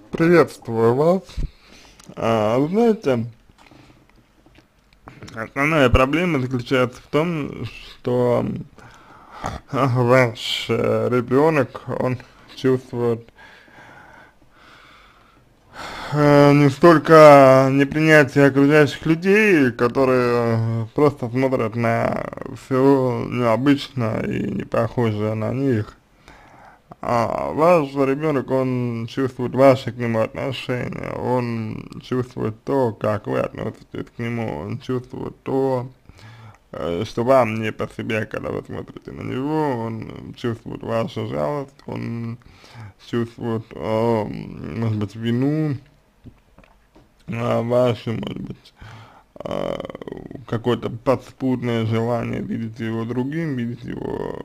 Приветствую вас. Вы знаете, основная проблема заключается в том, что ваш ребенок, он чувствует не столько непринятие окружающих людей, которые просто смотрят на все необычно и не похожее на них, ваш ребенок, он чувствует ваши к нему отношения, он чувствует то, как вы относитесь к нему, он чувствует то, что вам не по себе, когда вы смотрите на него, он чувствует вашу жалость, он чувствует, может быть, вину вашу, может быть, э, какое-то подспудное желание видеть его другим, видеть его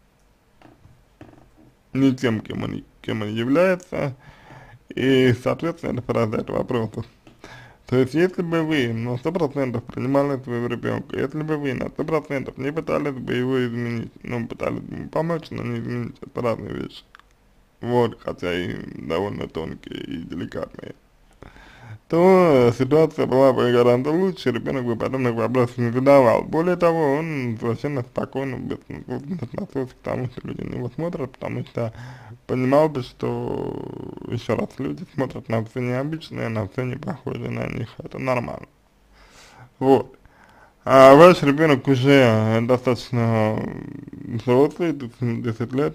не тем, кем он является, и, соответственно, это порождает вопросы. То есть, если бы вы на 100% принимали своего ребенка, если бы вы на 100% не пытались бы его изменить, ну, пытались бы ему помочь, но не изменить, это разные вещи. Вот, хотя и довольно тонкие и деликатные, то ситуация была бы гораздо лучше, ребенок бы подобных вопросов не задавал. Более того, он совершенно спокойно, бессмысленно относился к тому, что люди на него смотрят, потому что понимал бы, что, еще раз, люди смотрят на все необычное, на все не похожее на них, это нормально. Вот. А ваш ребенок уже достаточно взрослый, 10 лет,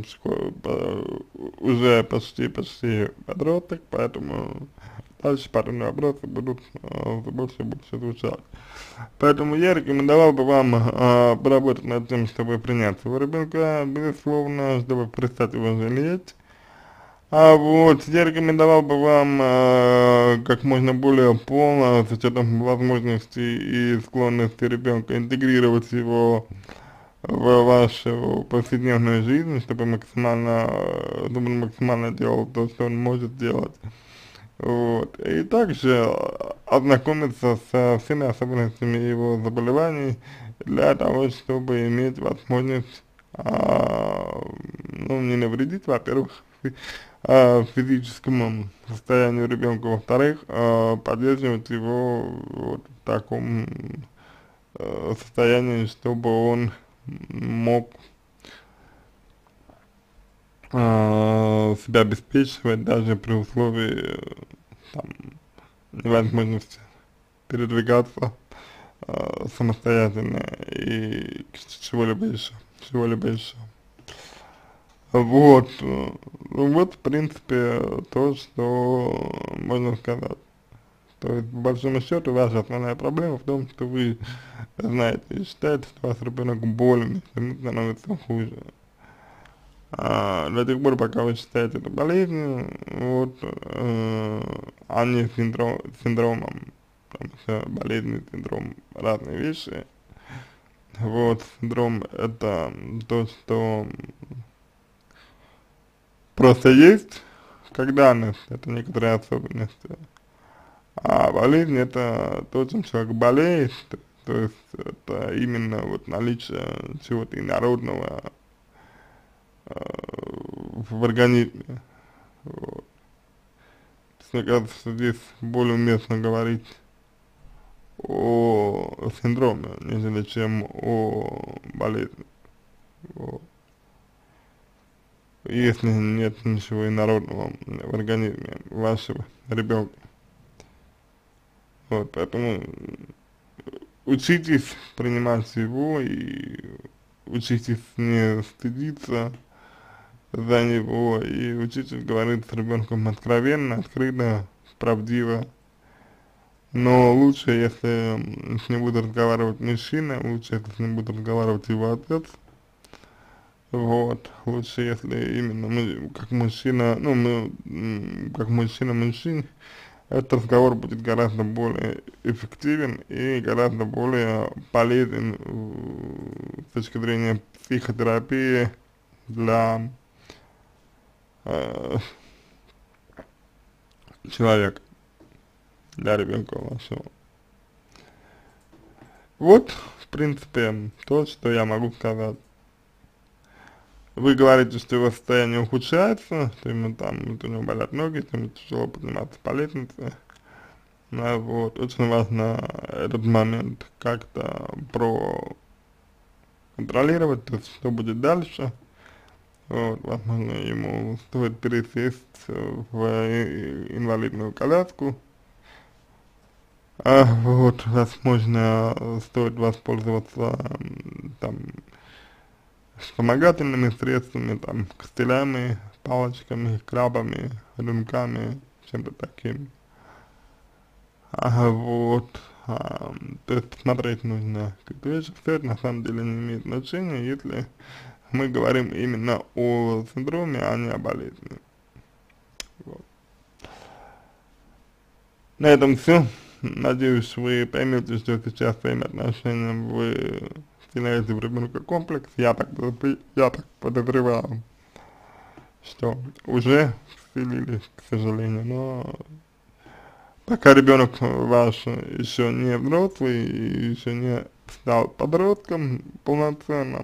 уже почти подросток, поэтому дальше парные вопросы будут все больше и больше звучать. Поэтому я рекомендовал бы вам поработать над тем, чтобы принять своего ребенка, безусловно, чтобы перестать его жалеть. Вот, я рекомендовал бы вам как можно более полно, с учетом возможностей и склонности ребенка, интегрировать его в вашу повседневную жизнь, чтобы он максимально делал то, что он может делать. Вот. И также ознакомиться со всеми особенностями его заболеваний для того, чтобы иметь возможность, ну, не навредить, во-первых, физическому состоянию ребенка, во-вторых, поддерживать его вот в таком состоянии, чтобы он мог себя обеспечивать даже при условии там, невозможности передвигаться самостоятельно и чего-либо еще, чего-либо еще. Вот, ну вот, в принципе, то, что можно сказать. То есть, по большому счету, ваша основная проблема в том, что вы знаете и считаете, что ваш ребенок болен, и ему становится хуже. До тех пор, пока вы считаете это болезнью, вот, а не синдромом, потому что болезнь и синдром разные вещи. Вот, синдром это то, что просто есть, как данность, это некоторые особенности. А болезнь это то, чем человек болеет, то есть это именно вот наличие чего-то инородного в организме. Вот. Мне кажется, что здесь более уместно говорить о синдроме, нежели чем о болезни. Вот. Если нет ничего инородного в организме вашего ребенка. Вот, поэтому учитесь принимать его и учитесь не стыдиться за него и учитесь говорить с ребенком откровенно, открыто, правдиво. Но лучше, если с ним будет разговаривать мужчина, лучше, если с ним будет разговаривать его отец. Вот, лучше, если именно мы, как мужчина, ну, как мужчина мужчин, этот разговор будет гораздо более эффективен и гораздо более полезен с точки зрения психотерапии для э, человека, для ребенка вашего. Вот, в принципе, то, что я могу сказать. вы говорите, что его состояние ухудшается, что ему там, вот у него болят ноги, что ему тяжело подниматься по лестнице. Вот, очень важно этот момент как-то проконтролировать, то есть что будет дальше. Вот, возможно, ему стоит пересесть в инвалидную коляску. Вот, возможно, стоит воспользоваться там вспомогательными средствами, там, костылями, палочками, крабами, рюмками, чем-то таким. Вот, то есть смотреть нужно как вещи, все это на самом деле не имеет значения, если мы говорим именно о синдроме, а не о болезни. Вот. На этом все. Надеюсь, вы поймете, что сейчас своим отношением вы вселяете в ребенка комплекс. Я так подозреваю, что уже вселились, к сожалению, но пока ребенок ваш еще не взрослый, еще не стал подростком полноценным,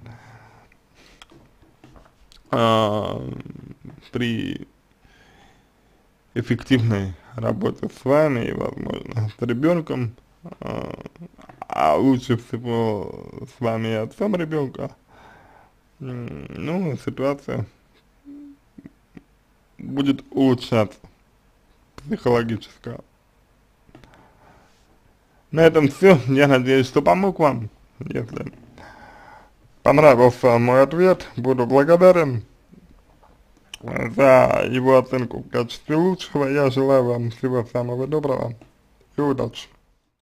а, при эффективной работе с вами и, возможно, с ребенком, лучше всего с вами и отцом ребенка, ну, ситуация будет улучшаться психологически. На этом все. Я надеюсь, что помог вам. Если понравился мой ответ, буду благодарен за его оценку в качестве лучшего. Я желаю вам всего самого доброго и удачи.